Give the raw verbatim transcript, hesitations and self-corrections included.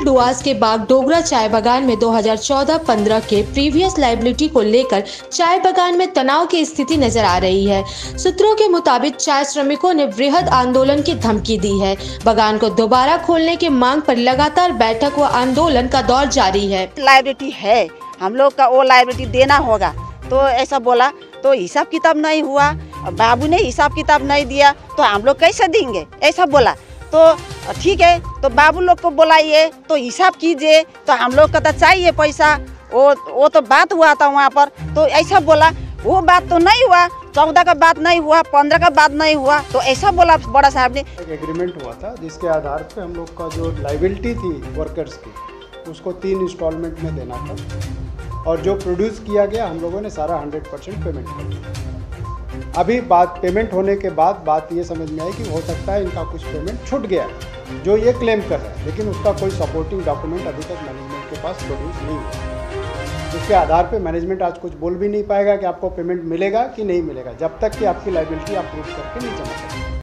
डुआस के बाग डोगरा चाय बागान में दो हज़ार चौदह पंद्रह के प्रीवियस लायबिलिटी को लेकर चाय बागान में तनाव की स्थिति नजर आ रही है। सूत्रों के मुताबिक चाय श्रमिकों ने वृहद आंदोलन की धमकी दी है। बागान को दोबारा खोलने की मांग पर लगातार बैठक व आंदोलन का दौर जारी है। लायबिलिटी है, हम लोग का वो लायबिलिटी देना होगा, तो ऐसा बोला तो हिसाब किताब नहीं हुआ, बाबू ने हिसाब किताब नहीं दिया तो हम लोग कैसे देंगे, ऐसा बोला। तो ठीक है, तो बाबू लोग को बुलाइए तो हिसाब कीजिए, तो हम लोग का तो चाहिए पैसा, वो वो तो बात हुआ था वहाँ पर, तो ऐसा बोला। वो बात तो नहीं हुआ, चौदह का बात नहीं हुआ, पंद्रह का बात नहीं हुआ, तो ऐसा बोला बड़ा साहब ने। एक एग्रीमेंट हुआ था जिसके आधार पे हम लोग का जो लायबिलिटी थी वर्कर्स की, उसको तीन इंस्टॉलमेंट में देना था, और जो प्रोड्यूस किया गया हम लोगों ने सारा हंड्रेड परसेंट पेमेंट कर दिया। अभी बात पेमेंट होने के बाद बात ये समझ में आई कि हो सकता है इनका कुछ पेमेंट छूट गया, जो ये क्लेम कर रहा है, लेकिन उसका कोई सपोर्टिंग डॉक्यूमेंट अभी तक मैनेजमेंट के पास प्रोड्यूस नहीं हुआ। उसके आधार पे मैनेजमेंट आज कुछ बोल भी नहीं पाएगा कि आपको पेमेंट मिलेगा कि नहीं मिलेगा, जब तक कि आपकी लायबिलिटी आप प्रूव करके नहीं जमा करें।